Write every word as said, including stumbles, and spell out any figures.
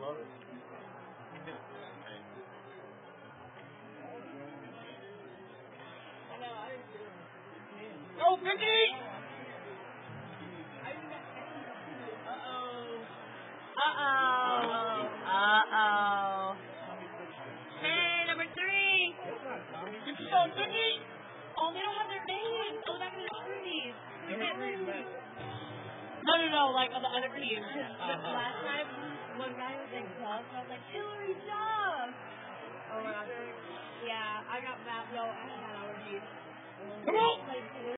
Oh, Vicky! Uh-oh. Uh-oh. Hey, number three. Good shot, Vicky! Oh, they don't have their names. Oh, that's the threes. We can't lose. No, no, no, like on the other team. Uh-huh. Last time, one guy was in club, and I was like, Hillary Duff! Oh, my God. Yeah, I got mad. Yo, I got allergies. Come on!